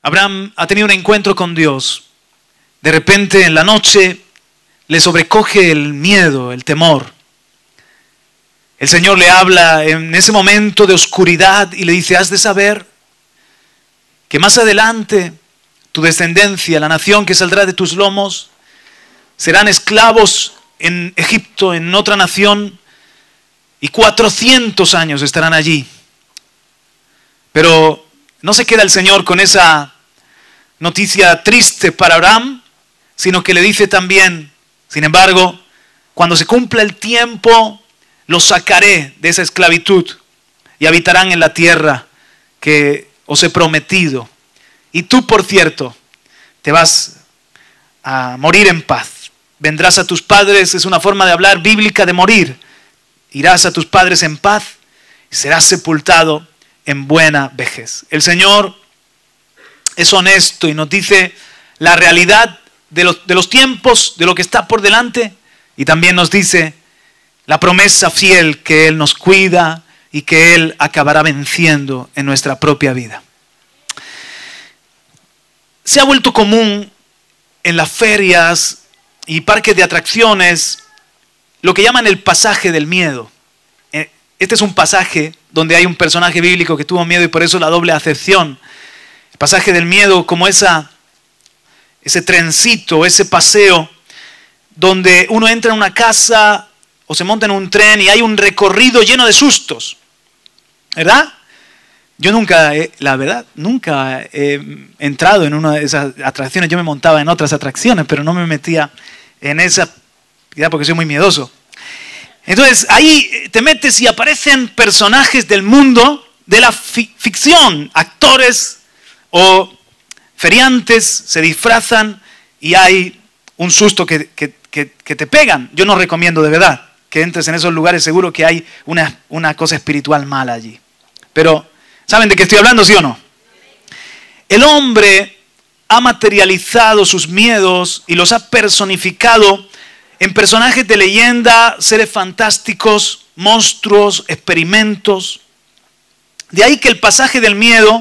Abraham ha tenido un encuentro con Dios. De repente en la noche le sobrecoge el miedo, el temor. El Señor le habla en ese momento de oscuridad y le dice: has de saber que más adelante tu descendencia, la nación que saldrá de tus lomos, serán esclavos en Egipto, en otra nación, y 400 años estarán allí. Pero no se queda el Señor con esa noticia triste para Abraham, sino que le dice también: sin embargo, cuando se cumpla el tiempo, los sacaré de esa esclavitud y habitarán en la tierra que os he prometido. Y tú, por cierto, te vas a morir en paz. Vendrás a tus padres, es una forma de hablar bíblica de morir. Irás a tus padres en paz y serás sepultado en buena vejez. El Señor es honesto y nos dice la realidad de los tiempos, de lo que está por delante, y también nos dice la promesa fiel que Él nos cuida y que Él acabará venciendo en nuestra propia vida. Se ha vuelto común en las ferias y parques de atracciones lo que llaman el pasaje del miedo. Este es un pasaje donde hay un personaje bíblico que tuvo miedo y por eso la doble acepción. El pasaje del miedo como ese trencito, ese paseo donde uno entra en una casa o se monta en un tren y hay un recorrido lleno de sustos, ¿verdad? Yo nunca he entrado en una de esas atracciones. Yo me montaba en otras atracciones, pero no me metía en esa, porque soy muy miedoso. Entonces ahí te metes y aparecen personajes del mundo de la ficción, actores o feriantes se disfrazan y hay un susto que te pegan. Yo no recomiendo de verdad que entres en esos lugares, seguro que hay una cosa espiritual mala allí. Pero, ¿saben de qué estoy hablando, sí o no? El hombre ha materializado sus miedos y los ha personificado en personajes de leyenda, seres fantásticos, monstruos, experimentos. De ahí que el pasaje del miedo,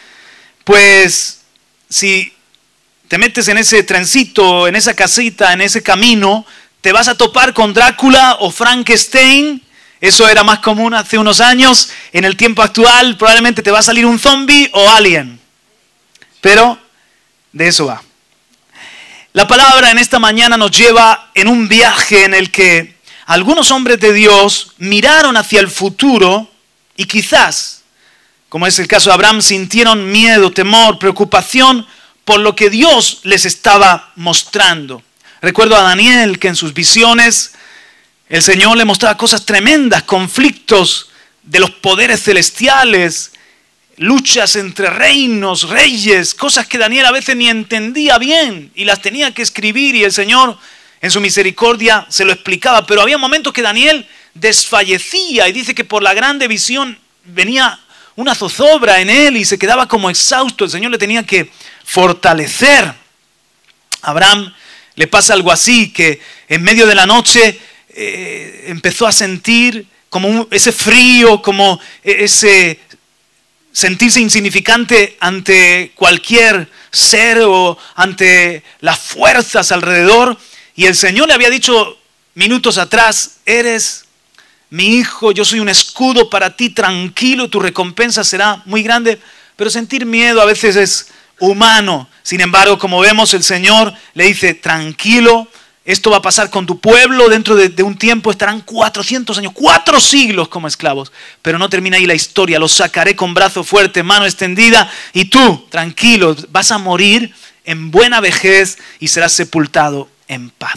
pues, si te metes en ese trencito, en esa casita, en ese camino, te vas a topar con Drácula o Frankenstein. Eso era más común hace unos años. En el tiempo actual probablemente te va a salir un zombie o alien. Pero de eso va. La palabra en esta mañana nos lleva en un viaje en el que algunos hombres de Dios miraron hacia el futuro y quizás, como es el caso de Abraham, sintieron miedo, temor, preocupación por lo que Dios les estaba mostrando. Recuerdo a Daniel que en sus visiones el Señor le mostraba cosas tremendas, conflictos de los poderes celestiales, luchas entre reinos, reyes, cosas que Daniel a veces ni entendía bien y las tenía que escribir y el Señor en su misericordia se lo explicaba. Pero había momentos que Daniel desfallecía y dice que por la grande visión venía una zozobra en él y se quedaba como exhausto. El Señor le tenía que fortalecer. A Abraham le pasa algo así, que en medio de la noche empezó a sentir como ese frío, como ese sentirse insignificante ante cualquier ser o ante las fuerzas alrededor. Y el Señor le había dicho minutos atrás: eres mi hijo, yo soy un escudo para ti, tranquilo, tu recompensa será muy grande. Pero sentir miedo a veces es humano. Sin embargo, como vemos, el Señor le dice: tranquilo, esto va a pasar con tu pueblo, dentro de un tiempo estarán 400 años, 4 siglos como esclavos. Pero no termina ahí la historia, los sacaré con brazo fuerte, mano extendida, y tú, tranquilo, vas a morir en buena vejez y serás sepultado en paz.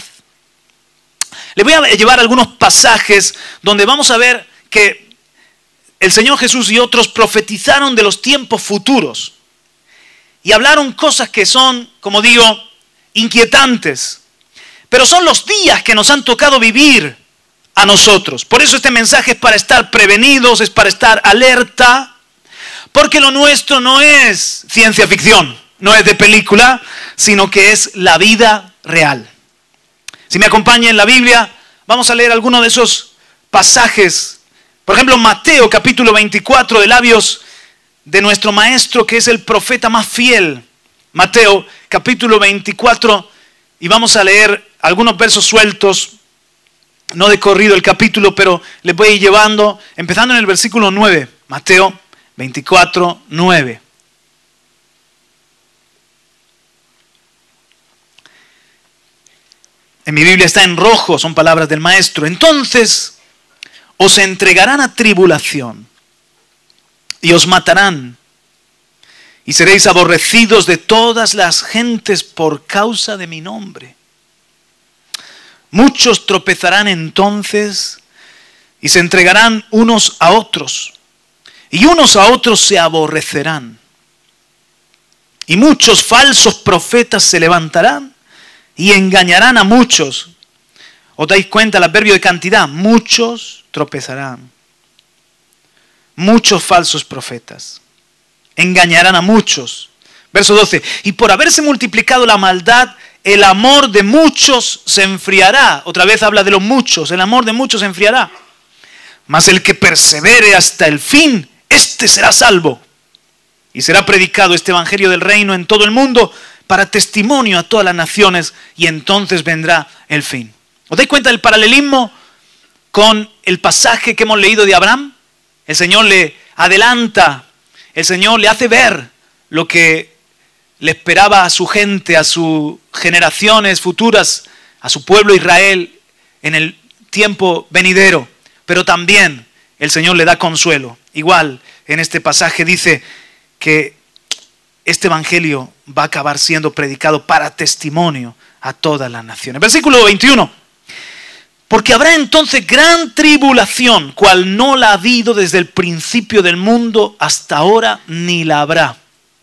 Le voy a llevar algunos pasajes donde vamos a ver que el Señor Jesús y otros profetizaron de los tiempos futuros y hablaron cosas que son, como digo, inquietantes. Pero son los días que nos han tocado vivir a nosotros. Por eso este mensaje es para estar prevenidos, es para estar alerta, porque lo nuestro no es ciencia ficción, no es de película, sino que es la vida real. Si me acompaña en la Biblia, vamos a leer algunos de esos pasajes. Por ejemplo, Mateo capítulo 24, de labios de nuestro maestro, que es el profeta más fiel Mateo capítulo 24 y vamos a leer algunos versos sueltos, no de corrido el capítulo, pero les voy a ir llevando, empezando en el versículo 9, Mateo 24, 9. En mi Biblia está en rojo, son palabras del maestro. Entonces os entregarán a tribulación y os matarán y seréis aborrecidos de todas las gentes por causa de mi nombre. Muchos tropezarán entonces y se entregarán unos a otros y unos a otros se aborrecerán. Y muchos falsos profetas se levantarán y engañarán a muchos. ¿Os dais cuenta el adverbio de cantidad? Muchos tropezarán. Muchos falsos profetas engañarán a muchos. Verso 12. Y por haberse multiplicado la maldad, el amor de muchos se enfriará. Otra vez habla de los muchos. El amor de muchos se enfriará. Mas el que persevere hasta el fin, este será salvo. Y será predicado este evangelio del reino en todo el mundo para testimonio a todas las naciones, y entonces vendrá el fin. ¿Os dais cuenta del paralelismo con el pasaje que hemos leído de Abraham? El Señor le adelanta, el Señor le hace ver lo que le esperaba a su gente, a sus generaciones futuras, a su pueblo Israel en el tiempo venidero. Pero también el Señor le da consuelo. Igual en este pasaje dice que este evangelio va a acabar siendo predicado para testimonio a todas las naciones. Versículo 21. Porque habrá entonces gran tribulación, cual no la ha habido desde el principio del mundo hasta ahora, ni la habrá.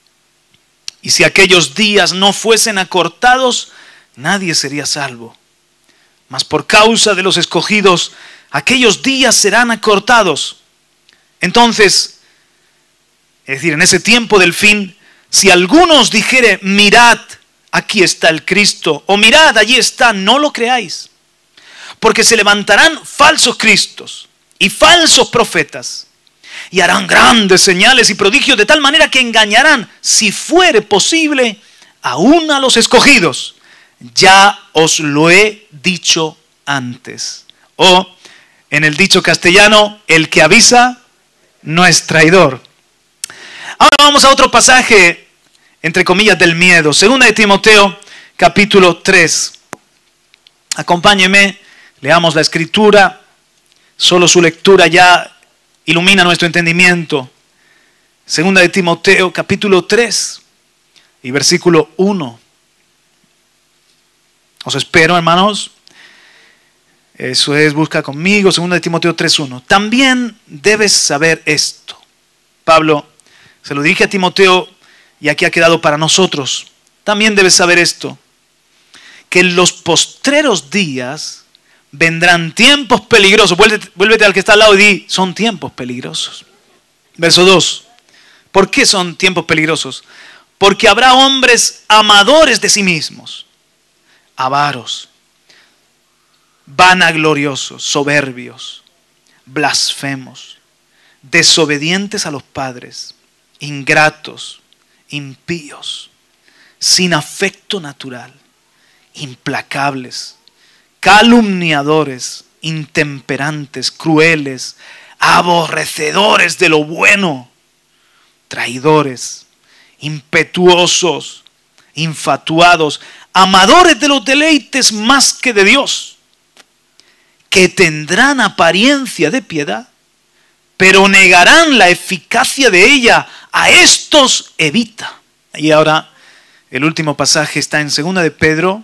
Y si aquellos días no fuesen acortados, nadie sería salvo. Mas por causa de los escogidos, aquellos días serán acortados. Entonces, es decir, en ese tiempo del fin, si alguno os dijere, mirad, aquí está el Cristo, o mirad, allí está, no lo creáis. Porque se levantarán falsos cristos y falsos profetas, y harán grandes señales y prodigios de tal manera que engañarán, si fuere posible, aún a los escogidos. Ya os lo he dicho antes. O, en el dicho castellano, el que avisa no es traidor. Ahora vamos a otro pasaje, entre comillas, del miedo. Segunda de Timoteo, capítulo 3. Acompáñeme, leamos la escritura. Solo su lectura ya ilumina nuestro entendimiento. Segunda de Timoteo, capítulo 3 y versículo 1. Os espero, hermanos. Eso es, busca conmigo. Segunda de Timoteo 3:1. También debes saber esto. Pablo se lo dije a Timoteo y aquí ha quedado para nosotros. También debes saber esto, que en los postreros días vendrán tiempos peligrosos. Vuélvete al que está al lado y di, son tiempos peligrosos. Verso 2. ¿Por qué son tiempos peligrosos? Porque habrá hombres amadores de sí mismos, avaros, vanagloriosos, soberbios, blasfemos, desobedientes a los padres, ingratos, impíos, sin afecto natural, implacables, calumniadores, intemperantes, crueles, aborrecedores de lo bueno, traidores, impetuosos, infatuados, amadores de los deleites más que de Dios, que tendrán apariencia de piedad, pero negarán la eficacia de ella. A estos evita. Y ahora el último pasaje está en 2 de Pedro,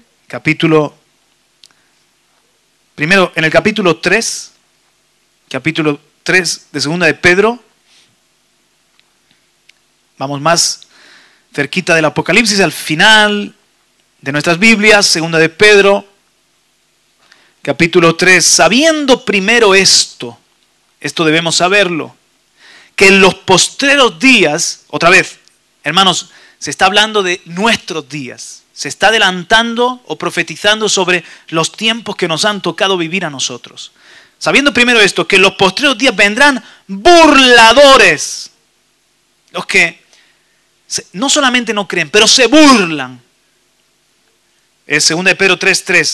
primero en el capítulo 3 de 2 de Pedro. Vamos más cerquita del Apocalipsis, al final de nuestras Biblias, 2 de Pedro, capítulo 3. Sabiendo primero esto debemos saberlo, que en los postreros días, otra vez, hermanos, se está hablando de nuestros días. Se está adelantando o profetizando sobre los tiempos que nos han tocado vivir a nosotros. Sabiendo primero esto, que en los postreros días vendrán burladores, los que no solamente no creen, pero se burlan. Es 2 de Pedro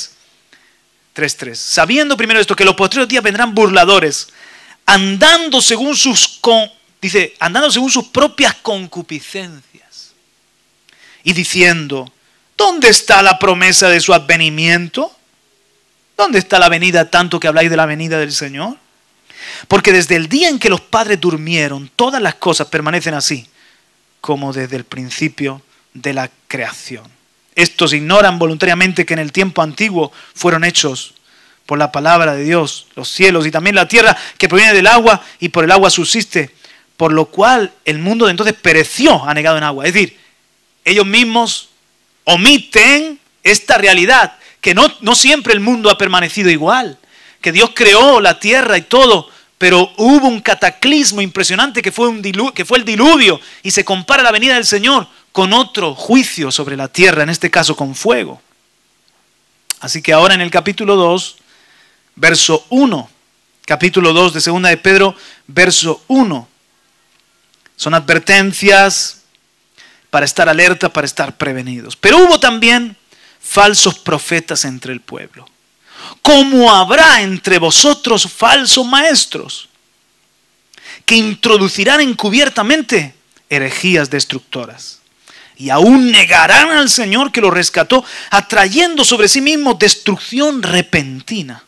3:3. Sabiendo primero esto, que en los posteriores días vendrán burladores, andando según sus propias concupiscencias. Y diciendo, ¿dónde está la promesa de su advenimiento? ¿Dónde está la venida, tanto que habláis de la venida del Señor? Porque desde el día en que los padres durmieron, todas las cosas permanecen así, como desde el principio de la creación. Estos ignoran voluntariamente que en el tiempo antiguo fueron hechos por la palabra de Dios los cielos y también la tierra, que proviene del agua y por el agua subsiste, por lo cual el mundo de entonces pereció anegado en agua. Es decir, ellos mismos omiten esta realidad, que no siempre el mundo ha permanecido igual, que Dios creó la tierra y todo, pero hubo un cataclismo impresionante que fue el diluvio, y se compara la venida del Señor con otro juicio sobre la tierra, en este caso con fuego. Así que ahora en el capítulo 2, verso 1, capítulo 2 de 2 de Pedro, verso 1, son advertencias para estar alerta, para estar prevenidos. Pero hubo también falsos profetas entre el pueblo, como habrá entre vosotros falsos maestros, que introducirán encubiertamente herejías destructoras. Y aún negarán al Señor que los rescató, atrayendo sobre sí mismos destrucción repentina.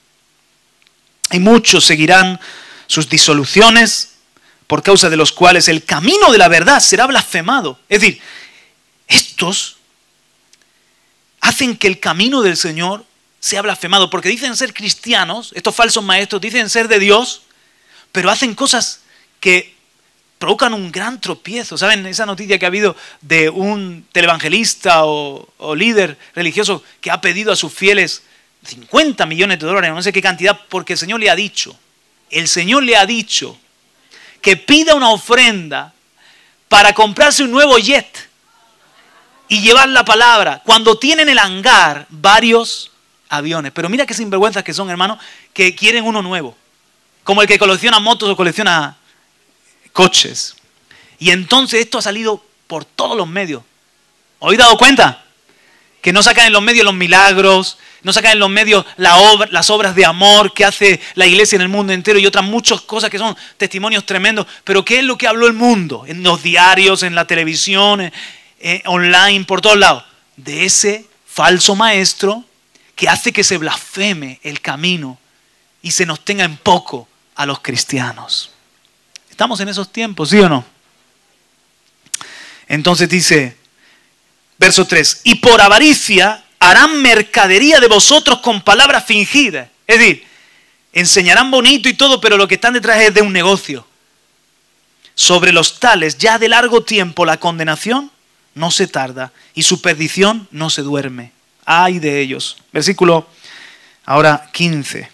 Y muchos seguirán sus disoluciones, por causa de los cuales el camino de la verdad será blasfemado. Es decir, estos hacen que el camino del Señor sea blasfemado, porque dicen ser cristianos, estos falsos maestros dicen ser de Dios, pero hacen cosas que provocan un gran tropiezo. ¿Saben esa noticia que ha habido de un televangelista o líder religioso que ha pedido a sus fieles 50 millones de dólares, no sé qué cantidad, porque el Señor le ha dicho que pida una ofrenda para comprarse un nuevo jet y llevar la palabra, cuando tienen en el hangar varios aviones? Pero mira qué sinvergüenzas que son, hermanos, que quieren uno nuevo, como el que colecciona motos o colecciona coches. Y entonces esto ha salido por todos los medios. ¿Os habéis dado cuenta? Que no sacan en los medios los milagros, no sacan en los medios las obras de amor que hace la iglesia en el mundo entero y otras muchas cosas que son testimonios tremendos. Pero ¿qué es lo que habló el mundo? En los diarios, en la televisión, online, por todos lados. De ese falso maestro que hace que se blasfeme el camino y se nos tenga en poco a los cristianos. ¿Estamos en esos tiempos, sí o no? Entonces dice, verso 3, y por avaricia harán mercadería de vosotros con palabras fingidas. Es decir, enseñarán bonito y todo, pero lo que están detrás es de un negocio. Sobre los tales, ya de largo tiempo, la condenación no se tarda y su perdición no se duerme. Ay de ellos. Versículo ahora 15.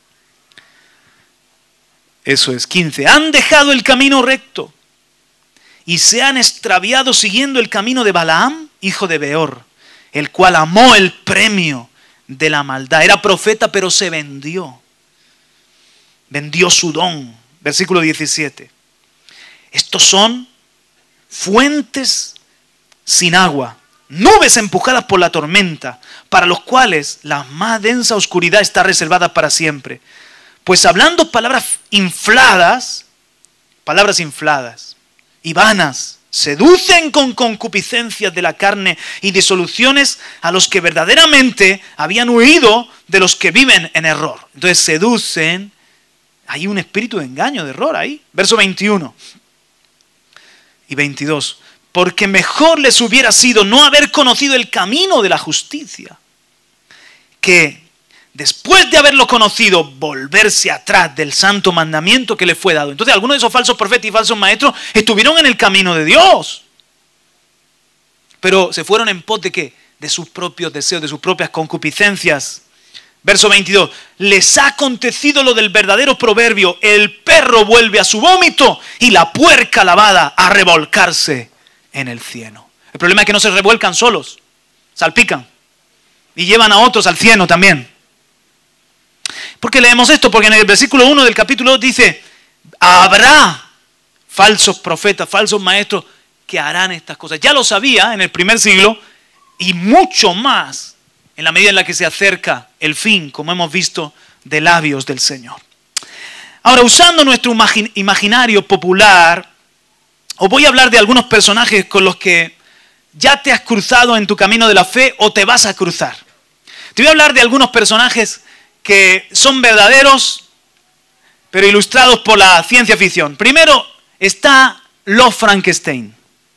Eso es, 15. Han dejado el camino recto y se han extraviado siguiendo el camino de Balaam, hijo de Beor, el cual amó el premio de la maldad. Era profeta, pero se vendió. Vendió su don. Versículo 17. Estos son fuentes sin agua, nubes empujadas por la tormenta, para los cuales la más densa oscuridad está reservada para siempre. Pues hablando palabras infladas y vanas, seducen con concupiscencias de la carne y disoluciones a los que verdaderamente habían huido de los que viven en error. Entonces seducen, hay un espíritu de engaño, de error ahí. Verso 21 y 22. Porque mejor les hubiera sido no haber conocido el camino de la justicia, que después de haberlo conocido, volverse atrás del santo mandamiento que le fue dado. Entonces, algunos de esos falsos profetas y falsos maestros estuvieron en el camino de Dios, pero se fueron en pos de ¿qué? De sus propios deseos, de sus propias concupiscencias. Verso 22. Les ha acontecido lo del verdadero proverbio: el perro vuelve a su vómito y la puerca lavada a revolcarse en el cieno. El problema es que no se revuelcan solos, salpican y llevan a otros al cieno también. ¿Por qué leemos esto? Porque en el versículo 1 del capítulo 2 dice, habrá falsos profetas, falsos maestros que harán estas cosas. Ya lo sabía en el primer siglo y mucho más en la medida en la que se acerca el fin, como hemos visto, de labios del Señor. Ahora, usando nuestro imaginario popular, os voy a hablar de algunos personajes con los que ya te has cruzado en tu camino de la fe o te vas a cruzar. Te voy a hablar de algunos personajes que son verdaderos, pero ilustrados por la ciencia ficción. Primero está Lo Frankenstein.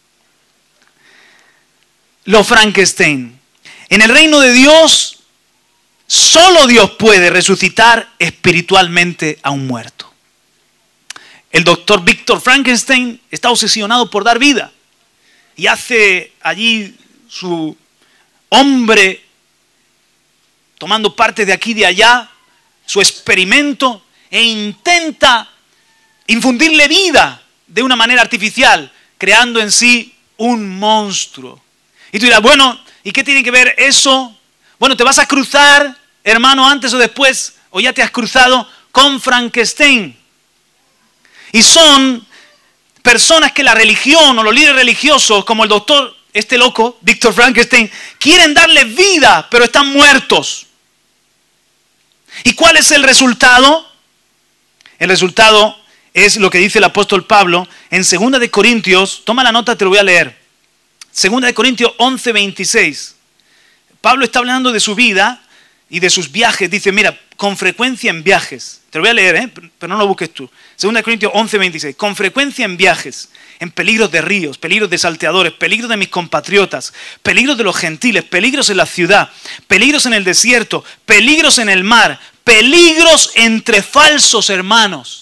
Lo Frankenstein. En el reino de Dios, solo Dios puede resucitar espiritualmente a un muerto. El doctor Víctor Frankenstein está obsesionado por dar vida y hace allí su hombre, tomando parte de aquí y de allá, su experimento, e intenta infundirle vida de una manera artificial, creando en sí un monstruo. Y tú dirás, bueno, ¿y qué tiene que ver eso? Bueno, te vas a cruzar, hermano, antes o después, o ya te has cruzado con Frankenstein. Y son personas que la religión o los líderes religiosos, como el doctor, este loco, Víctor Frankenstein, quieren darle vida, pero están muertos. ¿Y cuál es el resultado? El resultado es lo que dice el apóstol Pablo en 2 de Corintios, toma la nota, te lo voy a leer. 2 de Corintios 11:26. Pablo está hablando de su vida y de sus viajes. Dice, mira, con frecuencia en viajes. Te lo voy a leer, pero no lo busques tú. 2 de Corintios 11:26. Con frecuencia en viajes, en peligros de ríos, peligros de salteadores, peligros de mis compatriotas, peligros de los gentiles, peligros en la ciudad, peligros en el desierto, peligros en el mar, peligros entre falsos hermanos.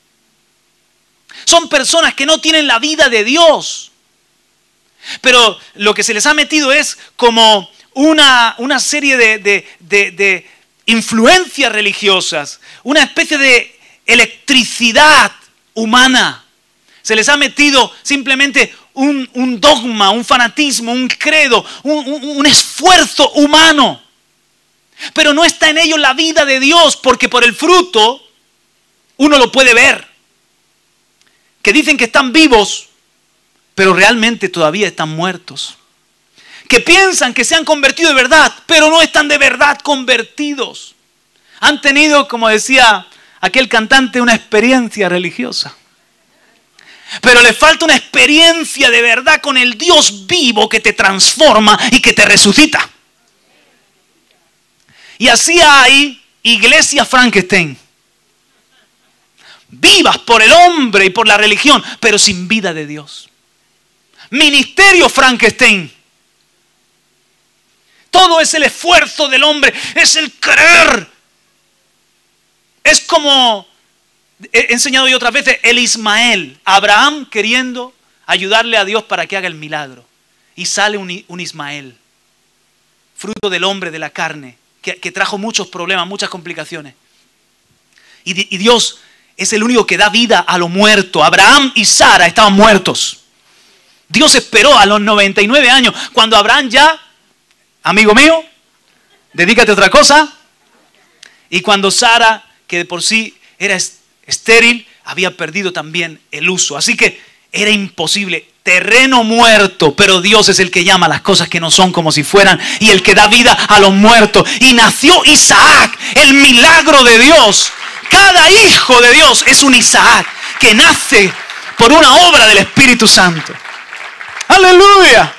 Son personas que no tienen la vida de Dios. Pero lo que se les ha metido es como una serie de influencias religiosas, una especie de electricidad humana. Se les ha metido simplemente un dogma, un fanatismo, un credo, un esfuerzo humano. Pero no está en ellos la vida de Dios, porque por el fruto uno lo puede ver. Que dicen que están vivos, pero realmente todavía están muertos. Que piensan que se han convertido de verdad, pero no están de verdad convertidos. Han tenido, como decía aquel cantante, una experiencia religiosa. Pero les falta una experiencia de verdad con el Dios vivo que te transforma y que te resucita. Y así hay iglesias Frankenstein. Vivas por el hombre y por la religión, pero sin vida de Dios. Ministerio Frankenstein. Todo es el esfuerzo del hombre, es el querer. Es como he enseñado yo otras veces, el Ismael. Abraham queriendo ayudarle a Dios para que haga el milagro. Y sale un Ismael, fruto del hombre, de la carne, que trajo muchos problemas, muchas complicaciones. Y Dios es el único que da vida a lo muerto. Abraham y Sara estaban muertos. Dios esperó a los 99 años, cuando Abraham ya, amigo mío, dedícate a otra cosa. Y cuando Sara, que de por sí era estéril, había perdido también el uso. Así que era imposible. Terreno muerto, pero Dios es el que llama las cosas que no son como si fueran y el que da vida a los muertos. Y nació Isaac, el milagro de Dios. Cada hijo de Dios es un Isaac que nace por una obra del Espíritu Santo. ¡Aleluya!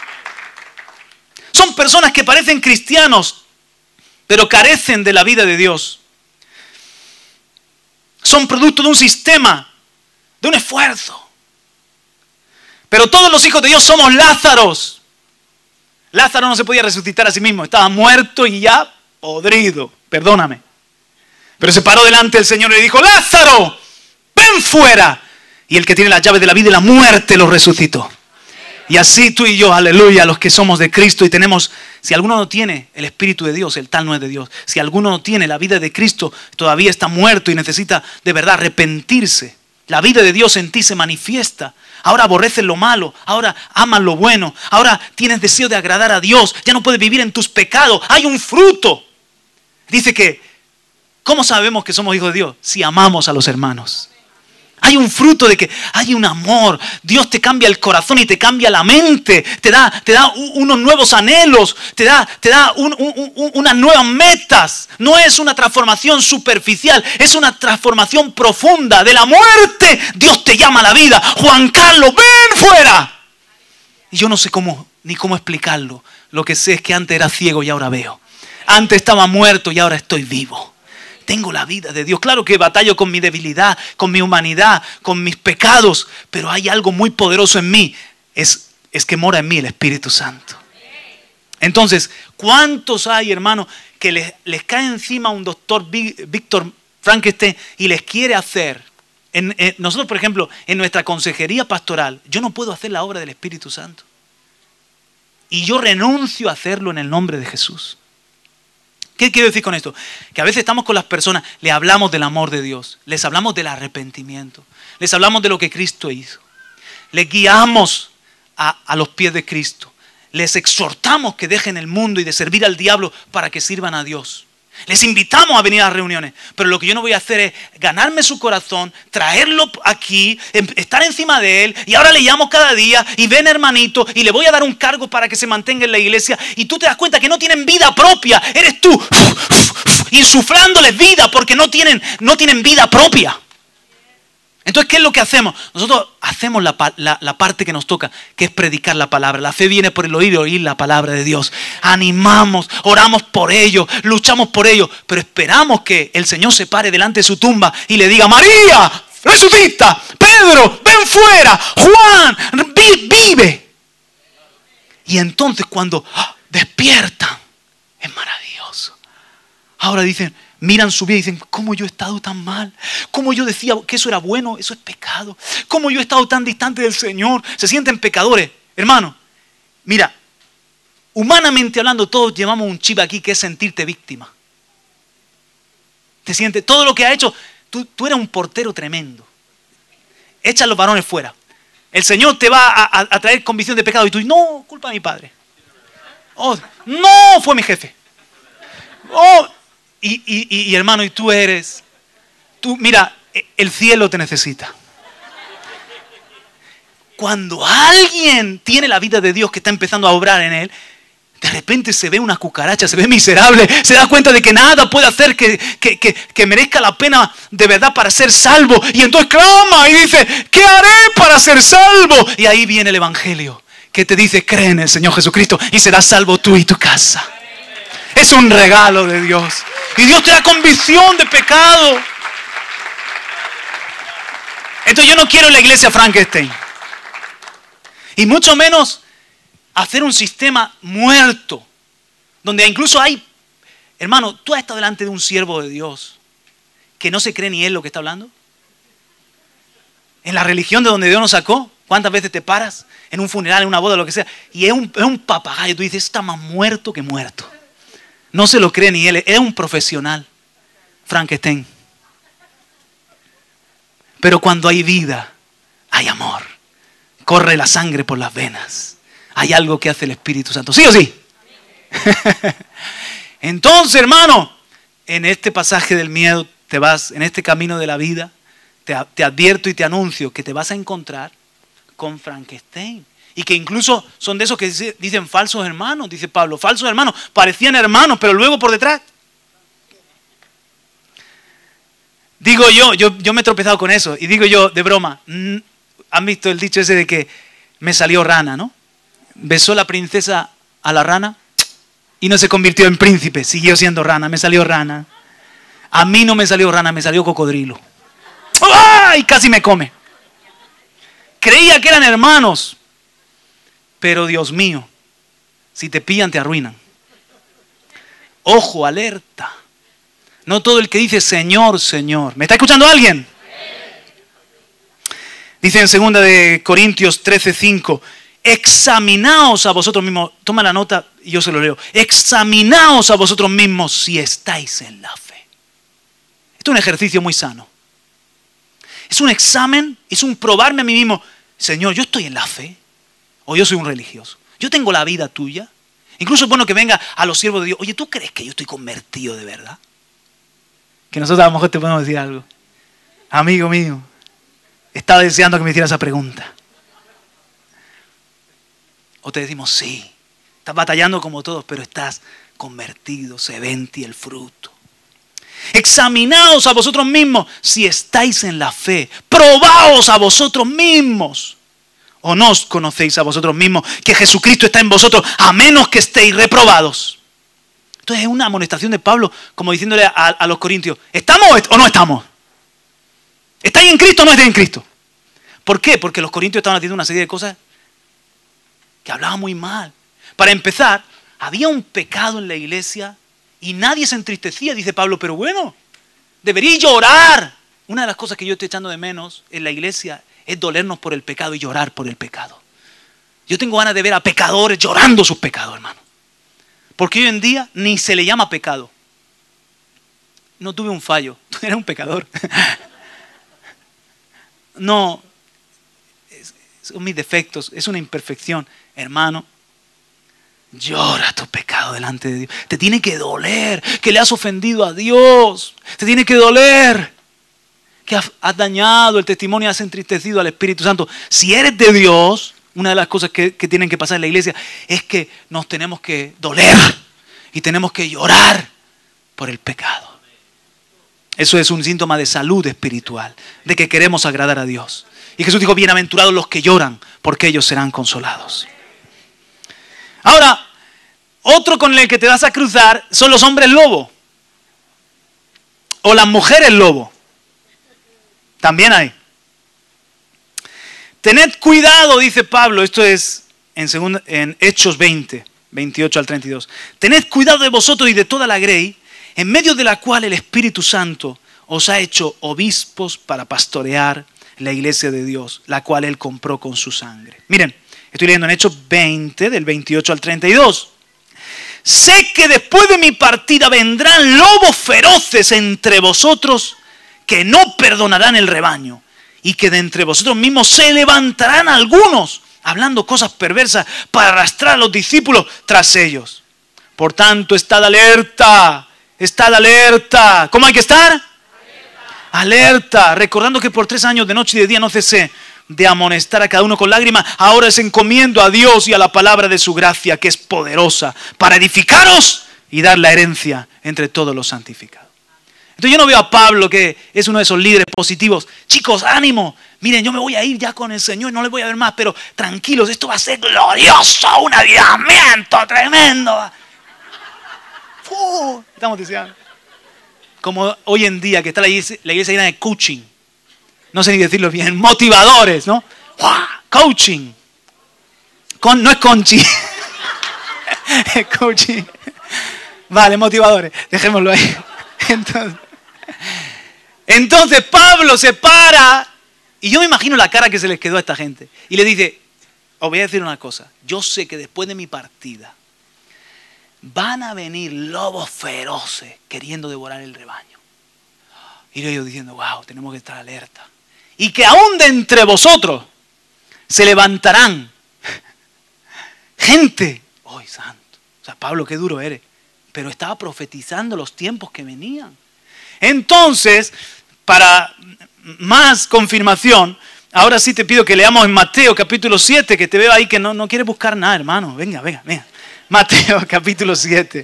Son personas que parecen cristianos, pero carecen de la vida de Dios. Son producto de un sistema, de un esfuerzo. Pero todos los hijos de Dios somos Lázaros. Lázaro no se podía resucitar a sí mismo. Estaba muerto y ya podrido. Perdóname. Pero se paró delante del Señor y le dijo, Lázaro, ven fuera. Y el que tiene las llaves de la vida y la muerte lo resucitó. Y así tú y yo, aleluya, los que somos de Cristo y tenemos, si alguno no tiene el Espíritu de Dios, el tal no es de Dios. Si alguno no tiene la vida de Cristo, todavía está muerto y necesita de verdad arrepentirse. La vida de Dios en ti se manifiesta. Ahora aborreces lo malo, ahora amas lo bueno, ahora tienes deseo de agradar a Dios, ya no puedes vivir en tus pecados, hay un fruto. Dice que, ¿cómo sabemos que somos hijos de Dios? Si amamos a los hermanos. Hay un fruto de que hay un amor. Dios te cambia el corazón y te cambia la mente. Te da unos nuevos anhelos. Te da unas nuevas metas. No es una transformación superficial. Es una transformación profunda. De la muerte, Dios te llama a la vida. Juan Carlos, ven fuera. Y yo no sé ni cómo explicarlo. Lo que sé es que antes era ciego y ahora veo. Antes estaba muerto y ahora estoy vivo. Tengo la vida de Dios. Claro que batallo con mi debilidad, con mi humanidad, con mis pecados, pero hay algo muy poderoso en mí. Es que mora en mí el Espíritu Santo. Entonces, ¿cuántos hay, hermanos, que les cae encima un doctor Víctor Frankenstein y les quiere hacer? Nosotros, por ejemplo, en nuestra consejería pastoral, yo no puedo hacer la obra del Espíritu Santo. Y yo renuncio a hacerlo en el nombre de Jesús. ¿Qué quiero decir con esto? Que a veces estamos con las personas, les hablamos del amor de Dios, les hablamos del arrepentimiento, les hablamos de lo que Cristo hizo, les guiamos a los pies de Cristo, les exhortamos que dejen el mundo y de servir al diablo para que sirvan a Dios. Les invitamos a venir a las reuniones, pero lo que yo no voy a hacer es ganarme su corazón, traerlo aquí, estar encima de él, y ahora le llamo cada día y ven, hermanito, y le voy a dar un cargo para que se mantenga en la iglesia, y tú te das cuenta que no tienen vida propia. Eres tú insuflándoles vida porque no tienen vida propia. Entonces, ¿qué es lo que hacemos? Nosotros hacemos la parte que nos toca, que es predicar la palabra. La fe viene por el oír y oír la palabra de Dios. Animamos, oramos por ellos, luchamos por ellos, pero esperamos que el Señor se pare delante de su tumba y le diga: María, resucita, Pedro, ven fuera, Juan, vive. Y entonces cuando despiertan, es maravilloso. Ahora dicen, miran su vida y dicen: ¿cómo yo he estado tan mal? ¿Cómo yo decía que eso era bueno? Eso es pecado. ¿Cómo yo he estado tan distante del Señor? Se sienten pecadores. Hermano, mira, humanamente hablando, todos llevamos un chip aquí que es sentirte víctima. Te sientes, todo lo que ha hecho, tú eres un portero tremendo. Echa a los varones fuera. El Señor te va a traer convicción de pecado y tú dices: no, culpa de mi padre. Oh, no, fue mi jefe. Oh, y hermano, y tú mira, el cielo te necesita. Cuando alguien tiene la vida de Dios que está empezando a obrar en él, de repente se ve una cucaracha, se ve miserable, se da cuenta de que nada puede hacer que merezca la pena de verdad para ser salvo. Y entonces clama y dice: ¿qué haré para ser salvo? Y ahí viene el Evangelio que te dice: cree en el Señor Jesucristo y serás salvo tú y tu casa. Es un regalo de Dios. Y Dios te da convicción de pecado. Entonces yo no quiero la iglesia Frankenstein. Y mucho menos hacer un sistema muerto. Donde incluso hay... Hermano, ¿tú has estado delante de un siervo de Dios que no se cree ni él lo que está hablando? En la religión de donde Dios nos sacó, ¿cuántas veces te paras en un funeral, en una boda, lo que sea? Y es un papagayo. Tú dices: está más muerto que muerto. No se lo cree ni él, es un profesional, Frankenstein. Pero cuando hay vida, hay amor. Corre la sangre por las venas. Hay algo que hace el Espíritu Santo. ¿Sí o sí? Entonces, hermano, en este pasaje del miedo te vas, en este camino de la vida, te advierto y te anuncio que te vas a encontrar con Frankenstein. Y que incluso son de esos que dicen falsos hermanos, dice Pablo, falsos hermanos, parecían hermanos, pero luego por detrás. Digo yo me he tropezado con eso, y digo yo de broma, ¿han visto el dicho ese de que me salió rana, no? Besó la princesa a la rana y no se convirtió en príncipe, siguió siendo rana, me salió rana. A mí no me salió rana, me salió cocodrilo. ¡Ay! Casi me come. Creía que eran hermanos. Pero Dios mío, si te pillan te arruinan. Ojo, alerta. No todo el que dice Señor, Señor. ¿Me está escuchando alguien? Dice en 2 de Corintios 13:5, examinaos a vosotros mismos. Toma la nota y yo se lo leo. Examinaos a vosotros mismos si estáis en la fe. Esto es un ejercicio muy sano. Es un examen, es un probarme a mí mismo. Señor, ¿yo estoy en la fe? ¿O yo soy un religioso? ¿Yo tengo la vida tuya? Incluso es bueno que venga a los siervos de Dios. Oye, ¿tú crees que yo estoy convertido de verdad? Que nosotros a lo mejor te podemos decir algo. Amigo mío, Estaba deseando que me hiciera esa pregunta. O te decimos, sí, estás batallando como todos, pero estás convertido, se ve en ti el fruto. Examinaos a vosotros mismos si estáis en la fe. Probaos a vosotros mismos. ¿O no os conocéis a vosotros mismos que Jesucristo está en vosotros, a menos que estéis reprobados? Entonces es una amonestación de Pablo, como diciéndole a los corintios, ¿estamos o no estamos? ¿Estáis en Cristo o no estáis en Cristo? ¿Por qué? Porque los corintios estaban haciendo una serie de cosas que hablaban muy mal. Para empezar, había un pecado en la iglesia y nadie se entristecía, dice Pablo, pero bueno, deberíais llorar. Una de las cosas que yo estoy echando de menos en la iglesia es dolernos por el pecado y llorar por el pecado. Yo tengo ganas de ver a pecadores llorando sus pecados, hermano. Porque hoy en día ni se le llama pecado. No tuve un fallo, tú eres un pecador. No, son mis defectos, es una imperfección. Hermano, llora tu pecado delante de Dios. Te tiene que doler que le has ofendido a Dios. Te tiene que doler que has dañado el testimonio y has entristecido al Espíritu Santo. Si eres de Dios, una de las cosas que tienen que pasar en la iglesia es que nos tenemos que doler y tenemos que llorar por el pecado. Eso es un síntoma de salud espiritual, de que queremos agradar a Dios. Y Jesús dijo, bienaventurados los que lloran, porque ellos serán consolados. Ahora, otro con el que te vas a cruzar son los hombres lobo. O las mujeres lobo. También hay. Tened cuidado, dice Pablo, esto es en Hechos 20, 28 al 32. Tened cuidado de vosotros y de toda la grey, en medio de la cual el Espíritu Santo os ha hecho obispos para pastorear la iglesia de Dios, la cual Él compró con su sangre. Miren, estoy leyendo en Hechos 20, del 28 al 32. Sé que después de mi partida vendrán lobos feroces entre vosotros que no perdonarán el rebaño, y que de entre vosotros mismos se levantarán algunos, hablando cosas perversas, para arrastrar a los discípulos tras ellos. Por tanto, estad alerta, estad alerta. ¿Cómo hay que estar? Alerta, recordando que por 3 años de noche y de día no cesé de amonestar a cada uno con lágrimas. Ahora os encomiendo a Dios y a la palabra de su gracia, que es poderosa para edificaros y dar la herencia entre todos los santificados. Entonces yo no veo a Pablo, que es uno de esos líderes positivos. Chicos, ánimo. Miren, yo me voy a ir ya con el Señor, no les voy a ver más, pero tranquilos, esto va a ser glorioso, un avivamiento tremendo. Estamos diciendo. Como hoy en día que está la iglesia llena de coaching. No sé ni decirlo bien. Motivadores, ¿no? Coaching. No es conchi. Es coaching. Vale, motivadores. Dejémoslo ahí. Entonces Pablo se para. Y yo me imagino la cara que se les quedó a esta gente. Y le dice, os voy a decir una cosa. Yo sé que después de mi partida van a venir lobos feroces queriendo devorar el rebaño. Y ellos diciendo, wow, tenemos que estar alerta. Y que aún de entre vosotros se levantarán gente. ¡Ay, santo! O sea, Pablo, qué duro eres. Pero estaba profetizando los tiempos que venían. Entonces, para más confirmación, ahora sí te pido que leamos en Mateo capítulo 7, que te veo ahí que no quieres buscar nada, hermano. Venga. Mateo capítulo 7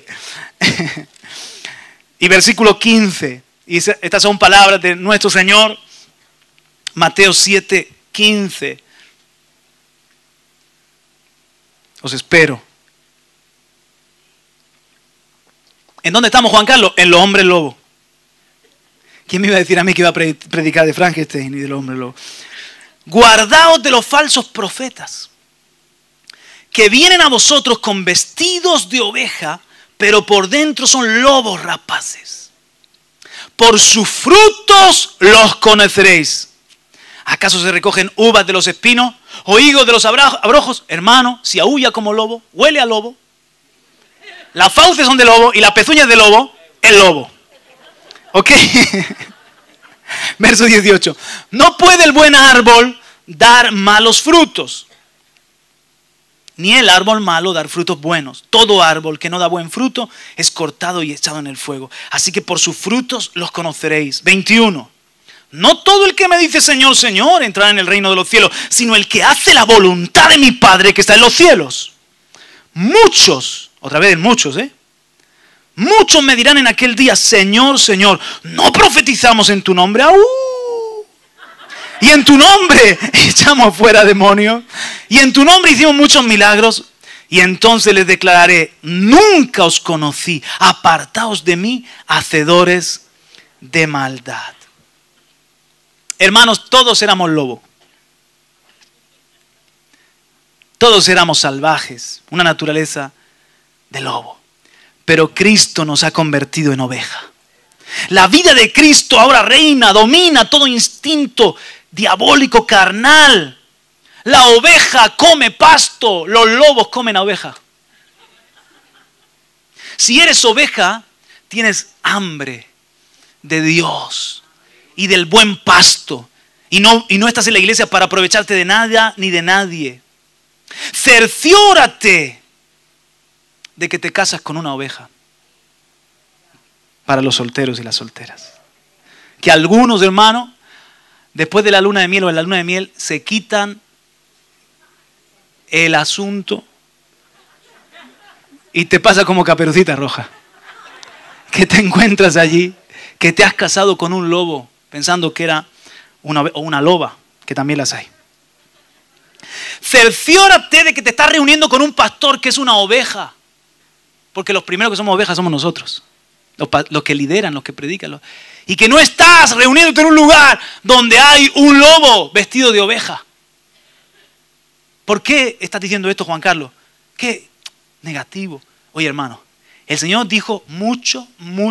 y versículo 15. Y estas son palabras de nuestro Señor. Mateo 7, 15. Os espero. ¿En dónde estamos, Juan Carlos? En los hombres lobo. ¿Quién me iba a decir a mí que iba a predicar de Frankenstein y de los hombres lobo? Guardaos de los falsos profetas, que vienen a vosotros con vestidos de oveja, pero por dentro son lobos rapaces. Por sus frutos los conoceréis. ¿Acaso se recogen uvas de los espinos o higos de los abrojos? Hermano, si aúlla como lobo, huele a lobo. Las fauces son de lobo y las pezuñas de lobo, el lobo. ¿Ok? Verso 18. No puede el buen árbol dar malos frutos, ni el árbol malo dar frutos buenos. Todo árbol que no da buen fruto es cortado y echado en el fuego. Así que por sus frutos los conoceréis. 21. No todo el que me dice Señor, Señor entrará en el reino de los cielos, sino el que hace la voluntad de mi Padre que está en los cielos. Muchos, otra vez muchos, muchos me dirán en aquel día, Señor, Señor, ¿no profetizamos en tu nombre? Y en tu nombre echamos fuera demonios. Y en tu nombre hicimos muchos milagros. Y entonces les declararé, nunca os conocí, apartaos de mí, hacedores de maldad. Hermanos, todos éramos lobos. Todos éramos salvajes, una naturaleza de lobo. Pero Cristo nos ha convertido en oveja. La vida de Cristo ahora reina, domina todo instinto diabólico, carnal. La oveja come pasto, los lobos comen a oveja. Si eres oveja, tienes hambre de Dios y del buen pasto. Y no estás en la iglesia para aprovecharte de nada ni de nadie. Cerciórate de que te casas con una oveja. Para los solteros y las solteras. Que algunos, hermanos, después de la luna de miel o en la luna de miel, se quitan el asunto y te pasa como Caperucita Roja. Que te encuentras allí, que te has casado con un lobo, pensando que era una loba, que también las hay. Cerciórate de que te estás reuniendo con un pastor que es una oveja. Porque los primeros que somos ovejas somos nosotros. Los que lideran, los que predican. Y que no estás reuniéndote en un lugar donde hay un lobo vestido de oveja. ¿Por qué estás diciendo esto, Juan Carlos? ¿Qué negativo? Oye, hermano, el Señor dijo muchos.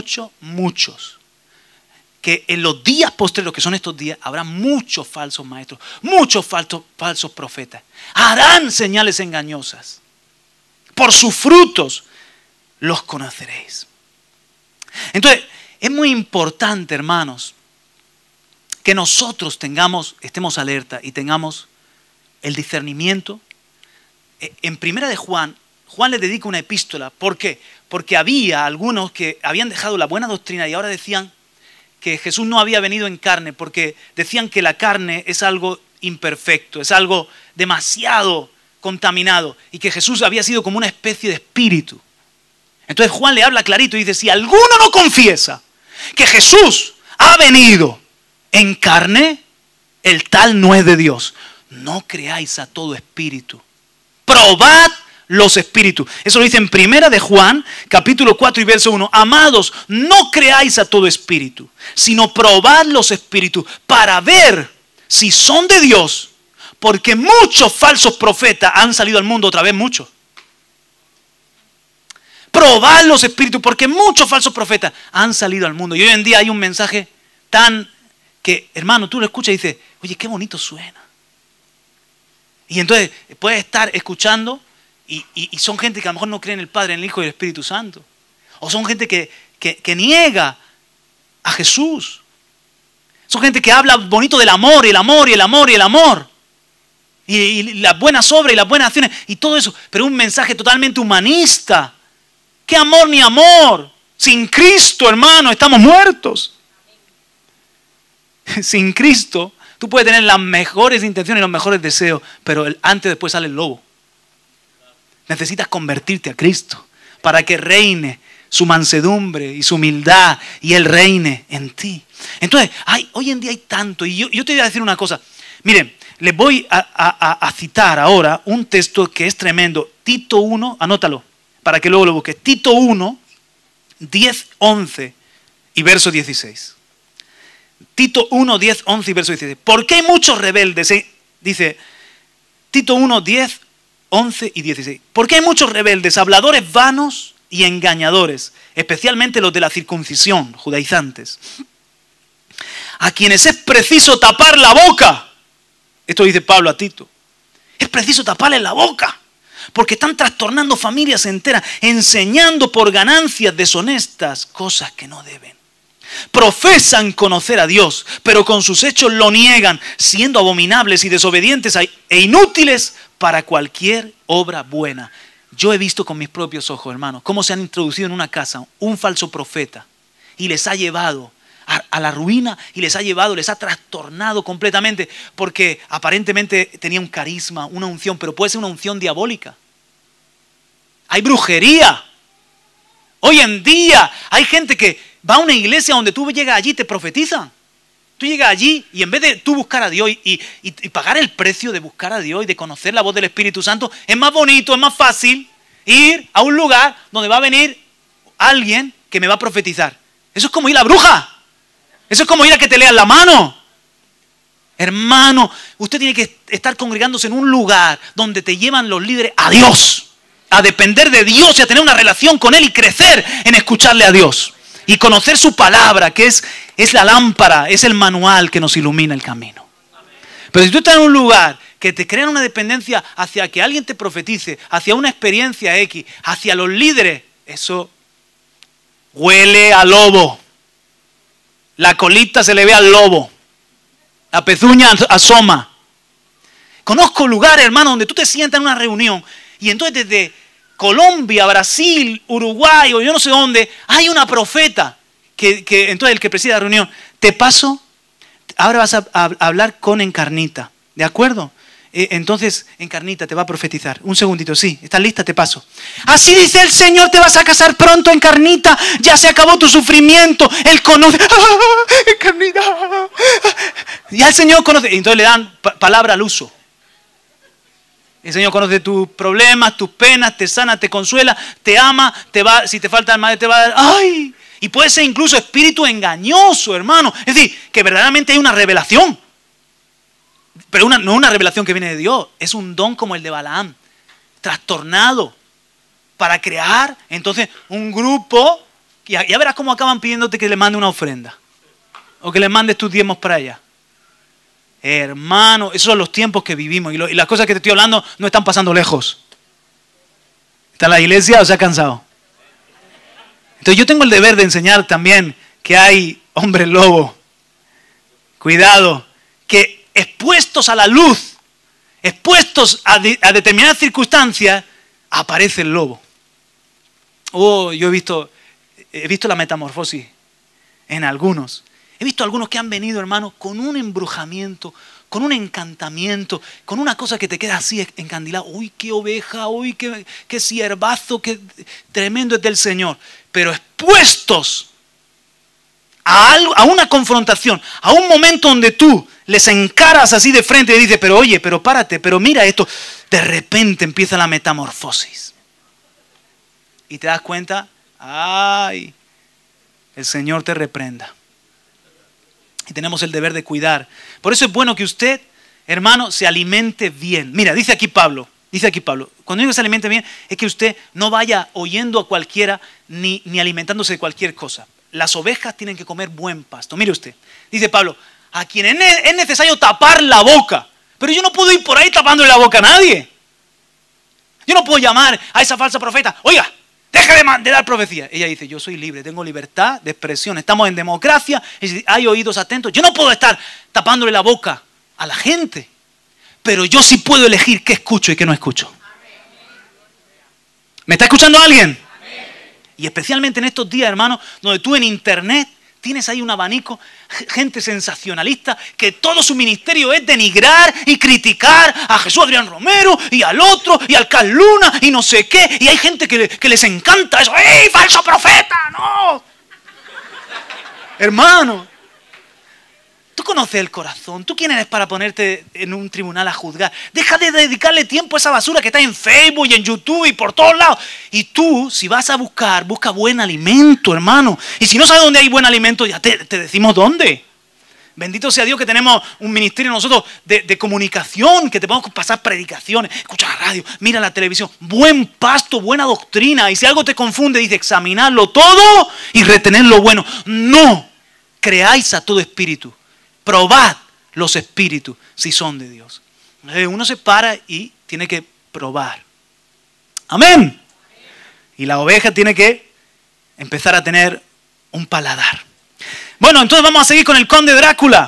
Que en los días postreros, que son estos días, habrá muchos falsos maestros, muchos falsos profetas. Harán señales engañosas. Por sus frutos los conoceréis. Entonces, es muy importante, hermanos, que nosotros estemos alerta y tengamos el discernimiento. En primera de Juan le dedica una epístola. ¿Por qué? Porque había algunos que habían dejado la buena doctrina y ahora decían que Jesús no había venido en carne, porque decían que la carne es algo imperfecto, es algo demasiado contaminado y que Jesús había sido como una especie de espíritu. Entonces Juan le habla clarito y dice, si alguno no confiesa que Jesús ha venido en carne, el tal no es de Dios. No creáis a todo espíritu. Probad los espíritus. Eso lo dice en primera de Juan, capítulo 4 y verso 1. Amados, no creáis a todo espíritu, sino probad los espíritus para ver si son de Dios, porque muchos falsos profetas han salido al mundo, otra vez muchos. Probad los espíritus, porque muchos falsos profetas han salido al mundo. Y hoy en día hay un mensaje tan que, hermano, tú lo escuchas y dices, oye, qué bonito suena. Y entonces puedes estar escuchando y son gente que a lo mejor no cree en el Padre, en el Hijo y en el Espíritu Santo. O son gente que niega a Jesús. Son gente que habla bonito del amor, y el amor, y el amor, y el amor. Y las buenas obras y las buenas acciones y todo eso. Pero un mensaje totalmente humanista. ¿Qué amor ni amor? Sin Cristo, hermano, estamos muertos. Sin Cristo, tú puedes tener las mejores intenciones y los mejores deseos, pero antes después sale el lobo. Necesitas convertirte a Cristo para que reine su mansedumbre y su humildad y Él reine en ti. Entonces, hoy en día hay tanto. Y yo te voy a decir una cosa. Miren, les voy a citar ahora un texto que es tremendo. Tito 1, anótalo, para que luego lo busques. Tito 1, 10, 11 y verso 16. Tito 1, 10, 11 y verso 16. ¿Por qué hay muchos rebeldes? Dice Tito 1, 10, 11 y 16. ¿Por qué hay muchos rebeldes, habladores vanos y engañadores, especialmente los de la circuncisión, judaizantes, a quienes es preciso tapar la boca? Esto dice Pablo a Tito. Es preciso taparles la boca, porque están trastornando familias enteras, enseñando por ganancias deshonestas cosas que no deben. Profesan conocer a Dios, pero con sus hechos lo niegan, siendo abominables y desobedientes e inútiles para cualquier obra buena. Yo he visto con mis propios ojos, hermanos, cómo se han introducido en una casa un falso profeta y les ha llevado a la ruina y les ha llevado, les ha trastornado completamente porque aparentemente tenía un carisma, una unción, pero puede ser una unción diabólica. Hay brujería. Hoy en día hay gente que va a una iglesia donde tú llegas allí y te profetizan. Tú llegas allí y en vez de tú buscar a Dios y pagar el precio de buscar a Dios y de conocer la voz del Espíritu Santo, es más bonito, es más fácil ir a un lugar donde va a venir alguien que me va a profetizar. Eso es como ir a la bruja. Eso es como ir a que te lean la mano. Hermano, usted tiene que estar congregándose en un lugar donde te llevan los líderes a Dios, a depender de Dios y a tener una relación con Él y crecer en escucharle a Dios. Y conocer su palabra, que es la lámpara, es el manual que nos ilumina el camino. Pero si tú estás en un lugar que te crean una dependencia hacia que alguien te profetice, hacia una experiencia X, hacia los líderes, eso huele a lobo. La colita se le ve al lobo. La pezuña asoma. Conozco lugares, hermano, donde tú te sientas en una reunión y entonces desde Colombia, Brasil, Uruguay o yo no sé dónde, hay una profeta que entonces el que preside la reunión, te paso, ahora vas a hablar con Encarnita, ¿de acuerdo? Entonces Encarnita te va a profetizar. Un segundito, sí, ¿estás lista? Te paso. Así dice el Señor, te vas a casar pronto, Encarnita, ya se acabó tu sufrimiento, Él conoce, Encarnita, ya el Señor conoce, y entonces le dan palabra al uso. El Señor conoce tus problemas, tus penas, te sana, te consuela, te ama, te va, si te falta el madre te va a dar, ¡ay! Y puede ser incluso espíritu engañoso, hermano. Es decir, que verdaderamente hay una revelación. Pero no una revelación que viene de Dios, es un don como el de Balaam, trastornado, para crear entonces un grupo, y ya verás cómo acaban pidiéndote que le mande una ofrenda, o que le mandes tus diezmos para allá. Hermano, esos son los tiempos que vivimos, y las cosas que te estoy hablando no están pasando lejos. ¿Está en la iglesia o se ha cansado? Entonces yo tengo el deber de enseñar también que hay hombres lobo. Cuidado, que expuestos a la luz, expuestos a determinadas circunstancias, aparece el lobo. Oh, yo he visto la metamorfosis en algunos. He visto algunos que han venido, hermano, con un embrujamiento, con un encantamiento, con una cosa que te queda así encandilado. Uy, qué oveja, uy, qué ciervazo, qué tremendo es del Señor. Pero expuestos a una confrontación, a un momento donde tú les encaras así de frente y dices, pero oye, pero párate, pero mira esto. De repente empieza la metamorfosis. Y te das cuenta, ay, el Señor te reprenda. Y tenemos el deber de cuidar. Por eso es bueno que usted, hermano, se alimente bien. Mira, dice aquí Pablo, cuando digo que se alimente bien, es que usted no vaya oyendo a cualquiera ni alimentándose de cualquier cosa. Las ovejas tienen que comer buen pasto. Mire usted, dice Pablo, a quien es necesario tapar la boca. Pero yo no puedo ir por ahí tapándole la boca a nadie. Yo no puedo llamar a esa falsa profeta, oiga, deja de dar profecía. Ella dice, yo soy libre, tengo libertad de expresión, estamos en democracia, hay oídos atentos. Yo no puedo estar tapándole la boca a la gente, pero yo sí puedo elegir qué escucho y qué no escucho. ¿Me está escuchando alguien? Y especialmente en estos días, hermano, donde tú en internet tienes ahí un abanico, gente sensacionalista, que todo su ministerio es denigrar y criticar a Jesús Adrián Romero y al otro y al Carl Luna y no sé qué. Y hay gente que les encanta eso. ¡Ey, falso profeta! ¡No! Hermano, tú conoces el corazón. ¿Tú quién eres para ponerte en un tribunal a juzgar? Deja de dedicarle tiempo a esa basura que está en Facebook y en YouTube y por todos lados. Y tú, si vas a busca buen alimento, hermano. Y si no sabes dónde hay buen alimento, ya te decimos dónde. Bendito sea Dios que tenemos un ministerio nosotros de comunicación, que te podemos pasar predicaciones, escucha la radio, mira la televisión. Buen pasto, buena doctrina. Y si algo te confunde, dice examinarlo todo y retener lo bueno. No creáis a todo espíritu. Probad los espíritus si son de Dios. Uno se para y tiene que probar. Amén. Y la oveja tiene que empezar a tener un paladar. Bueno, entonces vamos a seguir con el Conde Drácula.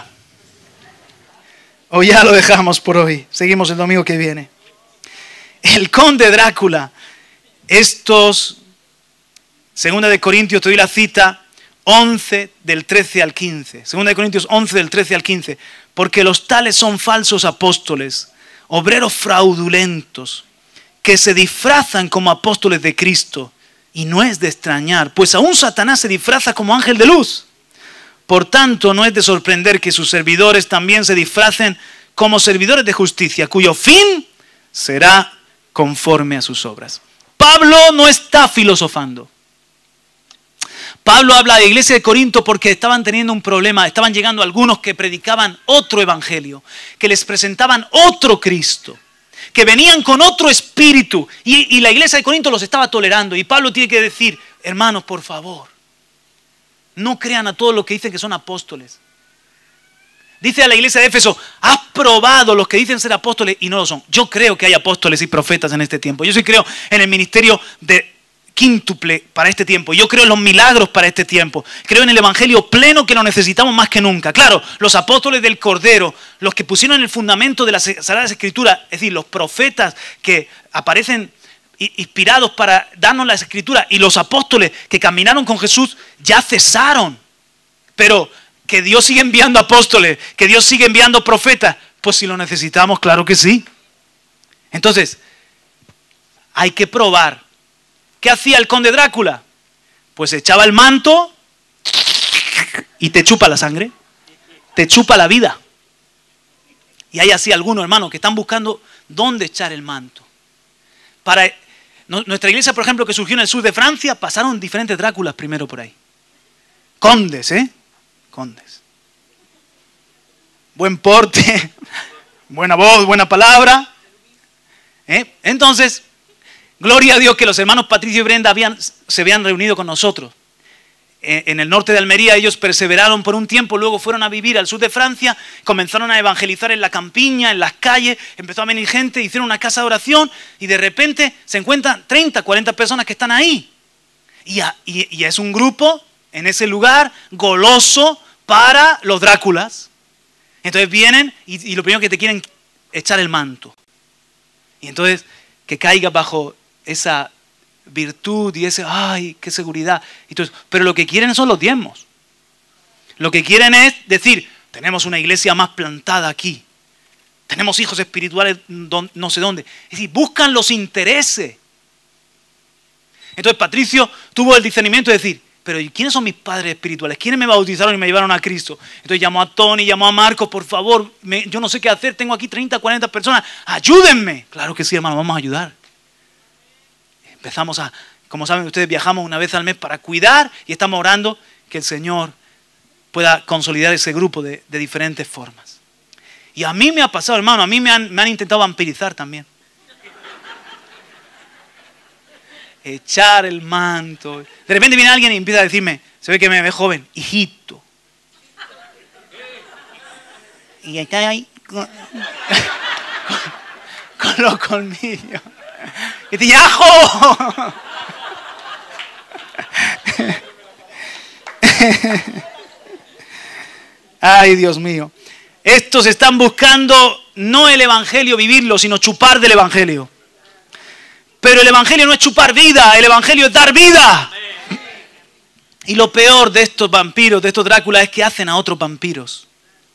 O ya lo dejamos por hoy. Seguimos el domingo que viene. El Conde Drácula. Segunda de Corintios, te doy la cita, 11 del 13 al 15. 2 Corintios 11 del 13 al 15. Porque los tales son falsos apóstoles, obreros fraudulentos, que se disfrazan como apóstoles de Cristo. Y no es de extrañar, pues aún Satanás se disfraza como ángel de luz. Por tanto, no es de sorprender que sus servidores también se disfracen como servidores de justicia, cuyo fin será conforme a sus obras. Pablo no está filosofando. Pablo habla de la iglesia de Corinto porque estaban teniendo un problema. Estaban llegando algunos que predicaban otro evangelio, que les presentaban otro Cristo, que venían con otro espíritu. Y la iglesia de Corinto los estaba tolerando. Y Pablo tiene que decir, hermanos, por favor, no crean a todos los que dicen que son apóstoles. Dice a la iglesia de Éfeso, has probado los que dicen ser apóstoles y no lo son. Yo creo que hay apóstoles y profetas en este tiempo. Yo sí creo en el ministerio de quíntuple para este tiempo. Yo creo en los milagros para este tiempo. Creo en el evangelio pleno que lo necesitamos más que nunca. Claro, los apóstoles del Cordero, los que pusieron el fundamento de las Sagradas Escrituras, es decir, los profetas que aparecen inspirados para darnos las Escrituras y los apóstoles que caminaron con Jesús ya cesaron. Pero que Dios sigue enviando apóstoles, que Dios sigue enviando profetas, pues si lo necesitamos, claro que sí. Entonces, hay que probar. ¿Qué hacía el conde Drácula? Pues echaba el manto y te chupa la sangre, te chupa la vida. Y hay así algunos hermanos que están buscando dónde echar el manto. Nuestra iglesia, por ejemplo, que surgió en el sur de Francia, pasaron diferentes Dráculas primero por ahí. Condes, condes. Buen porte, buena voz, buena palabra. Entonces, gloria a Dios que los hermanos Patricio y Brenda se habían reunido con nosotros. En el norte de Almería ellos perseveraron por un tiempo, luego fueron a vivir al sur de Francia, comenzaron a evangelizar en la campiña, en las calles, empezó a venir gente, hicieron una casa de oración y de repente se encuentran 30, 40 personas que están ahí. Y es un grupo en ese lugar goloso para los Dráculas. Entonces vienen y lo primero que te quieren echar el manto. Y entonces que caiga bajo esa virtud y ese, ay, qué seguridad. Entonces, pero lo que quieren son los diezmos. Lo que quieren es decir, tenemos una iglesia más plantada aquí. Tenemos hijos espirituales no sé dónde. Es decir, buscan los intereses. Entonces Patricio tuvo el discernimiento de decir, pero ¿quiénes son mis padres espirituales? ¿Quiénes me bautizaron y me llevaron a Cristo? Entonces llamó a Tony, llamó a Marcos, por favor, yo no sé qué hacer, tengo aquí 30, 40 personas, ayúdenme. Claro que sí, hermano, vamos a ayudar. Empezamos como saben ustedes, viajamos una vez al mes para cuidar y estamos orando que el Señor pueda consolidar ese grupo de diferentes formas. Y a mí me ha pasado, hermano, a mí me han intentado vampirizar también. Echar el manto. De repente viene alguien y empieza a decirme, se ve que me ve joven, hijito. Y está ahí con los colmillos. Y te dice, ¡ajo! Ay, Dios mío. Estos están buscando no el evangelio vivirlo, sino chupar del evangelio. Pero el evangelio no es chupar vida, el evangelio es dar vida. Y lo peor de estos vampiros, de estos Dráculas, es que hacen a otros vampiros.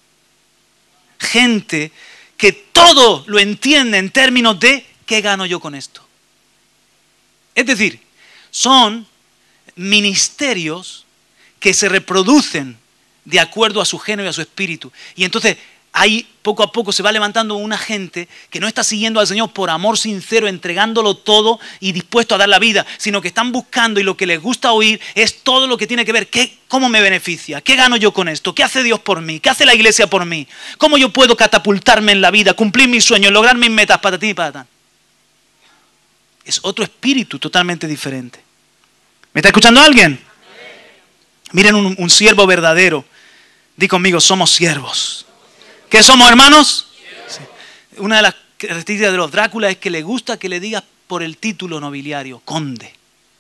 Gente que todo lo entiende en términos de ¿qué gano yo con esto? Es decir, son ministerios que se reproducen de acuerdo a su género y a su espíritu. Y entonces ahí poco a poco se va levantando una gente que no está siguiendo al Señor por amor sincero, entregándolo todo y dispuesto a dar la vida, sino que están buscando y lo que les gusta oír es todo lo que tiene que ver, cómo me beneficia, qué gano yo con esto, qué hace Dios por mí, qué hace la iglesia por mí, cómo yo puedo catapultarme en la vida, cumplir mis sueños, lograr mis metas, patatín y patatán. Es otro espíritu totalmente diferente. ¿Me está escuchando alguien? Miren un siervo verdadero. Di conmigo, somos siervos. ¿Qué somos, hermanos? Sí. Una de las características de los Dráculas es que le gusta que le digas por el título nobiliario, conde.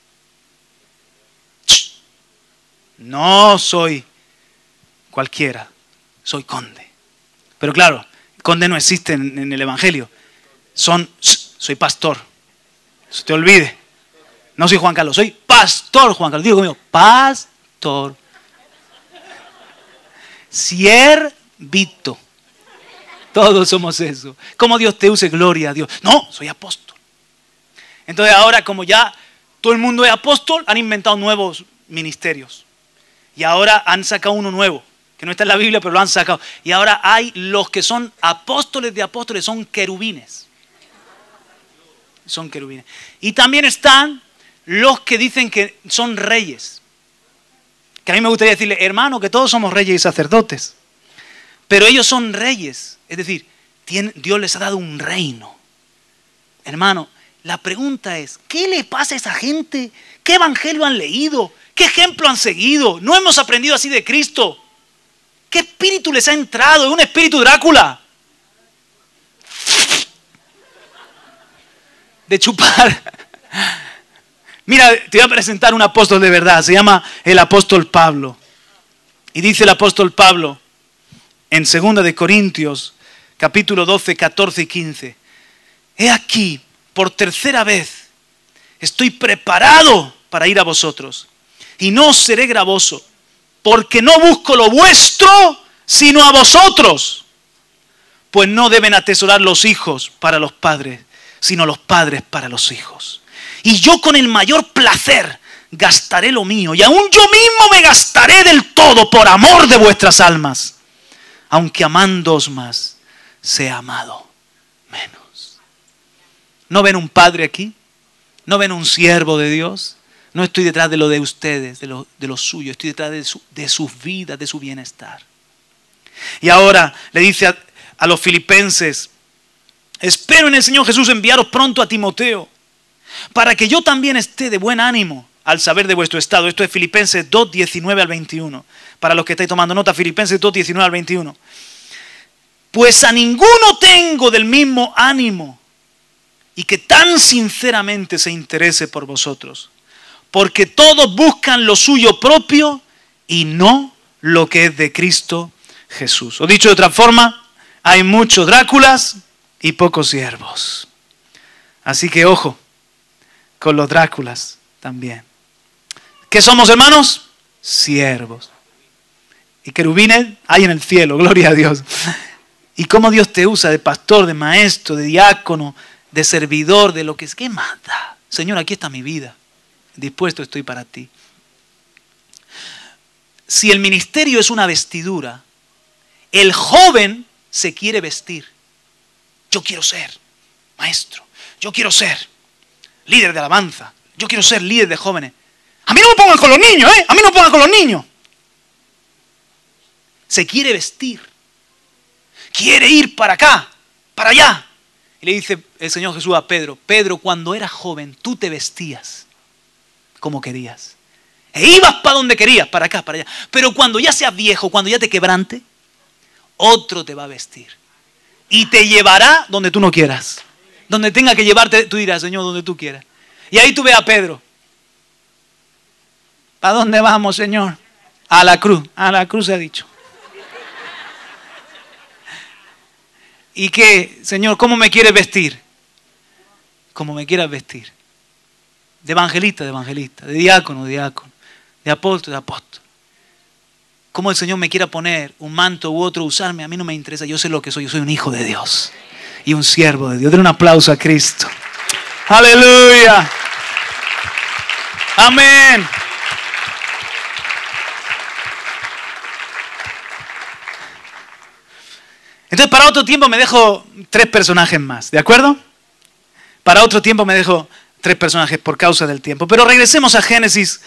No soy cualquiera, soy conde. Pero claro, conde no existe en el evangelio. Soy pastor. No se te olvide. No soy Juan Carlos, soy pastor Juan Carlos. Digo conmigo, pastor Siervito. Todos somos eso. ¿Cómo Dios te use? Gloria a Dios. No, soy apóstol. Entonces ahora, como ya todo el mundo es apóstol, han inventado nuevos ministerios. Y ahora han sacado uno nuevo, que no está en la Biblia, pero lo han sacado. Y ahora hay los que son apóstoles de apóstoles, son querubines. Son querubines. Y también están los que dicen que son reyes. Que a mí me gustaría decirle, hermano, que todos somos reyes y sacerdotes. Pero ellos son reyes. Es decir, Dios les ha dado un reino. Hermano, la pregunta es, ¿qué le pasa a esa gente? ¿Qué evangelio han leído? ¿Qué ejemplo han seguido? ¿No hemos aprendido así de Cristo? ¿Qué espíritu les ha entrado? ¿Es un espíritu Drácula? De chupar. Mira, te voy a presentar un apóstol de verdad. Se llama el apóstol Pablo. Y dice el apóstol Pablo en 2 de Corintios, capítulo 12, 14 y 15. He aquí, por tercera vez, estoy preparado para ir a vosotros. Y no os seré gravoso, porque no busco lo vuestro, sino a vosotros. Pues no deben atesorar los hijos para los padres, sino los padres para los hijos. Y yo con el mayor placer gastaré lo mío, y aún yo mismo me gastaré del todo por amor de vuestras almas, aunque amándoos más, sea amado menos. ¿No ven un padre aquí? ¿No ven un siervo de Dios? No estoy detrás de lo de ustedes, de lo suyo, estoy detrás de sus vidas, de su bienestar. Y ahora le dice a los filipenses, espero en el Señor Jesús enviaros pronto a Timoteo, para que yo también esté de buen ánimo al saber de vuestro estado. Esto es Filipenses 2, 19 al 21. Para los que estáis tomando nota, Filipenses 2, 19 al 21. Pues a ninguno tengo del mismo ánimo y que tan sinceramente se interese por vosotros. Porque todos buscan lo suyo propio y no lo que es de Cristo Jesús. O dicho de otra forma, hay muchos Dráculas y pocos siervos. Así que ojo con los Dráculas también. ¿Qué somos, hermanos? Siervos. Y querubines hay en el cielo, gloria a Dios. Y cómo Dios te usa de pastor, de maestro, de diácono, de servidor, de lo que es. ¿Qué más da? Señor, aquí está mi vida. Dispuesto estoy para ti. Si el ministerio es una vestidura, el joven se quiere vestir. Yo quiero ser maestro. Yo quiero ser líder de alabanza. Yo quiero ser líder de jóvenes. A mí no me pongan con los niños, ¿eh? A mí no me pongan con los niños. Se quiere vestir. Quiere ir para acá, para allá. Y le dice el Señor Jesús a Pedro, Pedro, cuando eras joven, tú te vestías como querías. E ibas para donde querías, para acá, para allá. Pero cuando ya seas viejo, cuando ya te quebrante, otro te va a vestir. Y te llevará donde tú no quieras. Donde tenga que llevarte, tú dirás, Señor, donde tú quieras. Y ahí tú ves a Pedro. ¿Para dónde vamos, Señor? A la cruz se ha dicho. ¿Y qué, Señor, cómo me quieres vestir? Como me quieras vestir. De evangelista, de diácono, de apóstol, Como el Señor me quiera poner un manto u otro, usarme, a mí no me interesa, yo sé lo que soy, yo soy un hijo de Dios y un siervo de Dios. Den un aplauso a Cristo. Aleluya. Amén. Entonces para otro tiempo me dejo 3 personajes más, ¿de acuerdo? Para otro tiempo me dejo 3 personajes por causa del tiempo. Pero regresemos a Génesis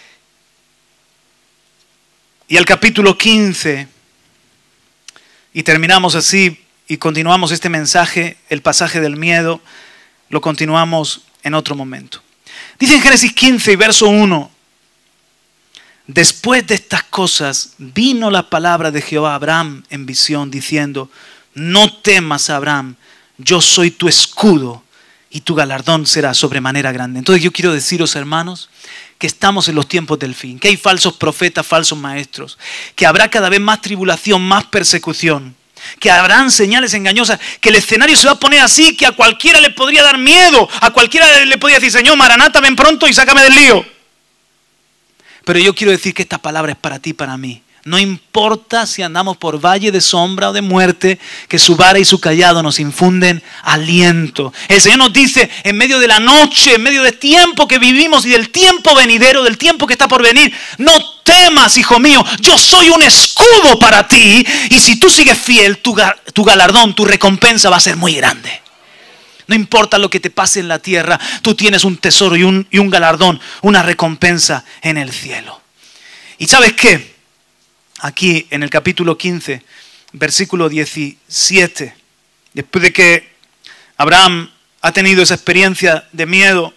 y al capítulo 15 y terminamos así y continuamos este mensaje, el pasaje del miedo, lo continuamos en otro momento. Dice en Génesis 15 y verso 1, después de estas cosas vino la palabra de Jehová a Abraham en visión diciendo, no temas, Abraham, yo soy tu escudo y tu galardón será sobremanera grande. Entonces yo quiero deciros, hermanos, que estamos en los tiempos del fin, que hay falsos profetas, falsos maestros, que habrá cada vez más tribulación, más persecución, que habrán señales engañosas, que el escenario se va a poner así, que a cualquiera le podría dar miedo, a cualquiera le podría decir, Señor, Maranata, ven pronto y sácame del lío. Pero yo quiero decir que esta palabra es para ti y para mí. No importa si andamos por valle de sombra o de muerte, que su vara y su cayado nos infunden aliento. El Señor nos dice, en medio de la noche, en medio del tiempo que vivimos y del tiempo venidero, del tiempo que está por venir, no temas, hijo mío, yo soy un escudo para ti. Y si tú sigues fiel, tu galardón, tu recompensa va a ser muy grande. No importa lo que te pase en la tierra, tú tienes un tesoro y un galardón, una recompensa en el cielo. ¿Y sabes qué? Aquí en el capítulo 15, versículo 17, después de que Abraham ha tenido esa experiencia de miedo,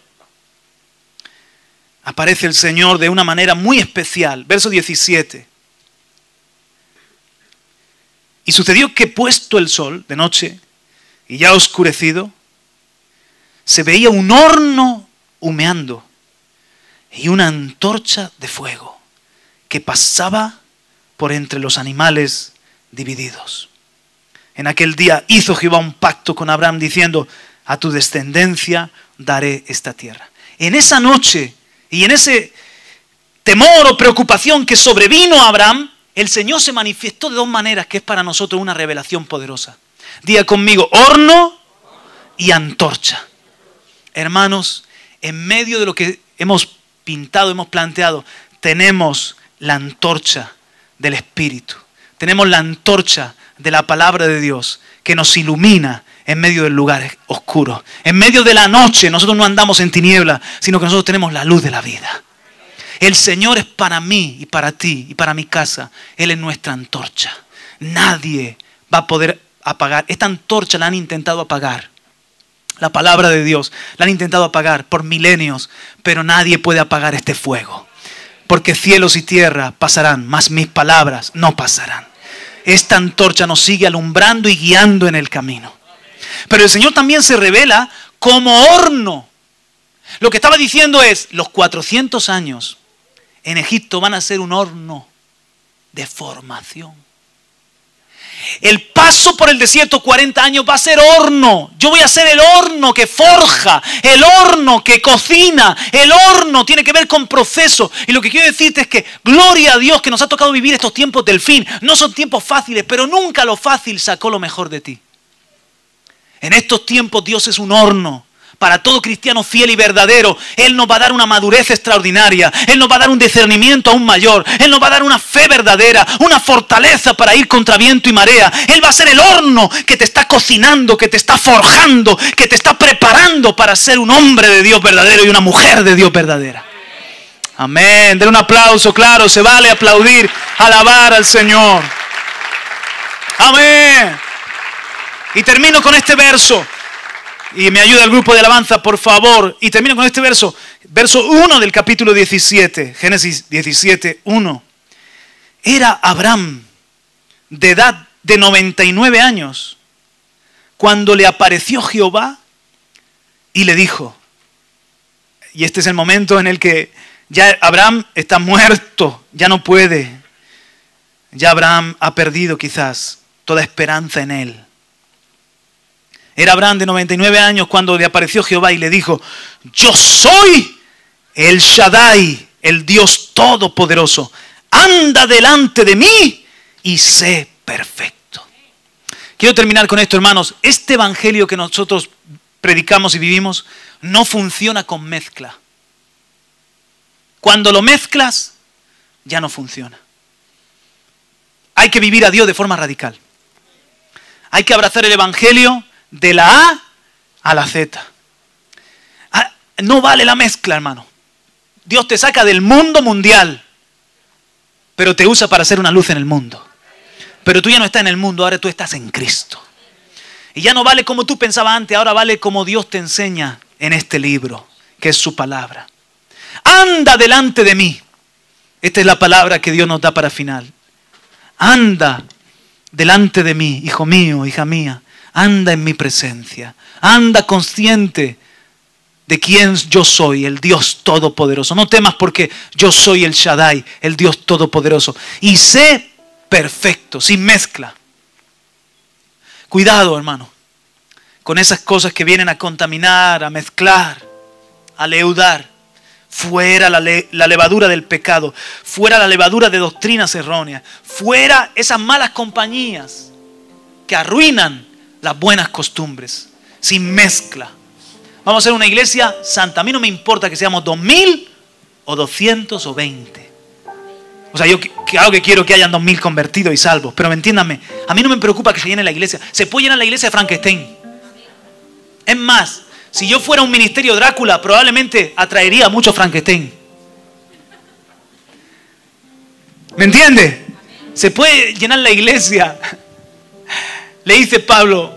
aparece el Señor de una manera muy especial. Verso 17. Y sucedió que puesto el sol de noche y ya oscurecido, se veía un horno humeando y una antorcha de fuego que pasaba por entre los animales divididos. En aquel día hizo Jehová un pacto con Abraham diciendo, a tu descendencia daré esta tierra. En esa noche y en ese temor o preocupación que sobrevino a Abraham, el Señor se manifestó de dos maneras que es para nosotros una revelación poderosa. Diga conmigo, horno y antorcha. Hermanos, en medio de lo que hemos pintado, hemos planteado, tenemos la antorcha del Espíritu. Tenemos la antorcha de la palabra de Dios que nos ilumina en medio del lugar oscuro. En medio de la noche nosotros no andamos en tinieblas, sino que nosotros tenemos la luz de la vida. El Señor es para mí y para ti y para mi casa. Él es nuestra antorcha. Nadie va a poder apagar. Esta antorcha la han intentado apagar. La palabra de Dios la han intentado apagar por milenios, pero nadie puede apagar este fuego. Porque cielos y tierra pasarán, mas mis palabras no pasarán. Esta antorcha nos sigue alumbrando y guiando en el camino. Pero el Señor también se revela como horno. Lo que estaba diciendo es, los 400 años en Egipto van a ser un horno de formación. El paso por el desierto 40 años va a ser horno. Yo voy a ser el horno que forja, el horno que cocina. El horno tiene que ver con proceso. Y lo que quiero decirte es que gloria a Dios que nos ha tocado vivir estos tiempos del fin. No son tiempos fáciles, pero nunca lo fácil sacó lo mejor de ti. En estos tiempos Dios es un horno. Para todo cristiano fiel y verdadero, Él nos va a dar una madurez extraordinaria. Él nos va a dar un discernimiento aún mayor. Él nos va a dar una fe verdadera, una fortaleza para ir contra viento y marea. Él va a ser el horno que te está cocinando, que te está forjando, que te está preparando para ser un hombre de Dios verdadero y una mujer de Dios verdadera. Amén. Denle un aplauso, claro, se vale aplaudir, alabar al Señor. Amén. Y termino con este verso. Y me ayuda el grupo de alabanza, por favor. Y termino con este verso. Verso 1 del capítulo 17. Génesis 17, 1. Era Abraham de edad de 99 años cuando le apareció Jehová y le dijo. Y este es el momento en el que ya Abraham está muerto. Ya no puede. Ya Abraham ha perdido quizás toda esperanza en él. Era Abraham de 99 años cuando le apareció Jehová y le dijo, yo soy el Shaddai, el Dios Todopoderoso. Anda delante de mí y sé perfecto. Quiero terminar con esto, hermanos. Este evangelio que nosotros predicamos y vivimos no funciona con mezcla. Cuando lo mezclas, ya no funciona. Hay que vivir a Dios de forma radical. Hay que abrazar el evangelio de la A a la Z. No vale la mezcla, hermano. Dios te saca del mundo mundial, pero te usa para ser una luz en el mundo. Pero tú ya no estás en el mundo, ahora tú estás en Cristo. Y ya no vale como tú pensabas antes, ahora vale como Dios te enseña en este libro, que es su palabra. Anda delante de mí. Esta es la palabra que Dios nos da para final. Anda delante de mí, hijo mío, hija mía. Anda en mi presencia. Anda consciente de quién yo soy, el Dios Todopoderoso. No temas porque yo soy el Shaddai, el Dios Todopoderoso. Y sé perfecto, sin mezcla. Cuidado, hermano, con esas cosas que vienen a contaminar, a mezclar, a leudar. Fuera la levadura del pecado. Fuera la levadura de doctrinas erróneas. Fuera esas malas compañías que arruinan las buenas costumbres. Sin mezcla. Vamos a ser una iglesia santa. A mí no me importa que seamos 2000 o 200 o 20. O sea, yo claro que quiero que hayan 2000 convertidos y salvos. Pero entiéndanme, a mí no me preocupa que se llene la iglesia. Se puede llenar la iglesia de Frankenstein. Es más, si yo fuera un ministerio Drácula, probablemente atraería a muchos Frankenstein. ¿Me entiende? Se puede llenar la iglesia. Le dice Pablo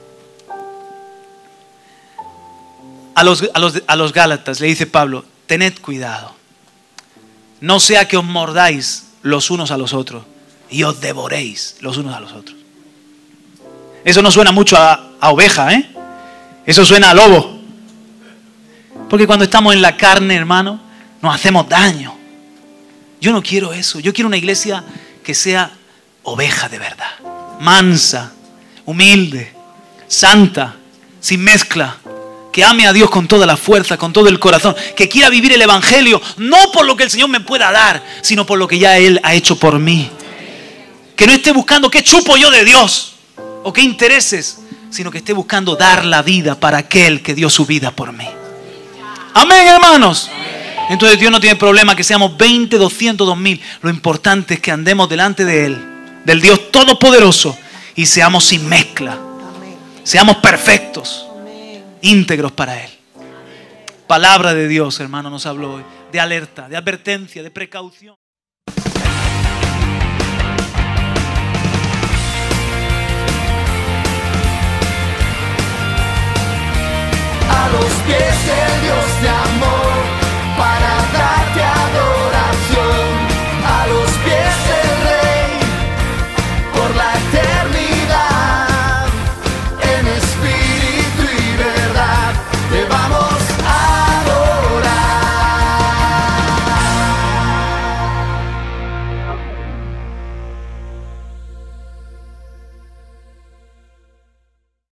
a los Gálatas, le dice Pablo, tened cuidado. No sea que os mordáis los unos a los otros y os devoréis los unos a los otros. Eso no suena mucho a oveja, ¿eh? Eso suena a lobo. Porque cuando estamos en la carne, hermano, nos hacemos daño. Yo no quiero eso. Yo quiero una iglesia que sea oveja de verdad. Mansa, humilde, santa, sin mezcla. Que ame a Dios con toda la fuerza, con todo el corazón. Que quiera vivir el evangelio, no por lo que el Señor me pueda dar, sino por lo que ya Él ha hecho por mí. Que no esté buscando qué chupo yo de Dios o qué intereses, sino que esté buscando dar la vida para aquel que dio su vida por mí. Amén, hermanos. Entonces Dios no tiene problema que seamos 20, 200, 2000. Lo importante es que andemos delante de Él, del Dios Todopoderoso, y seamos sin mezcla. Seamos perfectos, íntegros para Él. Palabra de Dios, hermano, nos habló hoy de alerta, de advertencia, de precaución.